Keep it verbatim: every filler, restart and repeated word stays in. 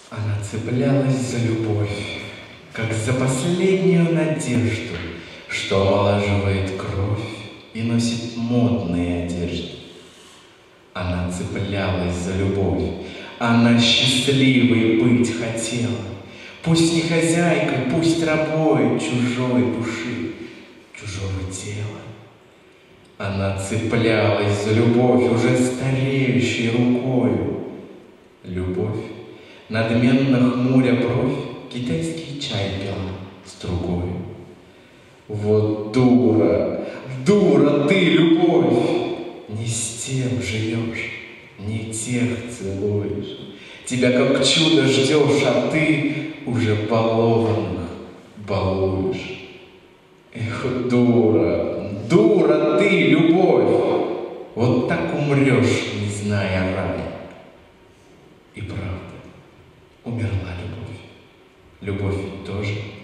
Она цеплялась за любовь, как за последнюю надежду, что омолаживает кровь и носит модные одежды. Она цеплялась за любовь, она счастливой быть хотела. Пусть не хозяйкой, пусть рабой чужой души, чужого тела. Она цеплялась за любовь уже стареющей рукою. Любовь, надменно хмуря бровь, китайский чай пила стругой. Вот дура, дура ты, любовь! Не с тем живешь, не тех целуешь. Тебя как чудо ждешь, а ты уже балованных балуешь. Эх, дура, дура ты, любовь! Вот так умрешь, не зная рая. И правда, умерла любовь. Любовь ведь тоже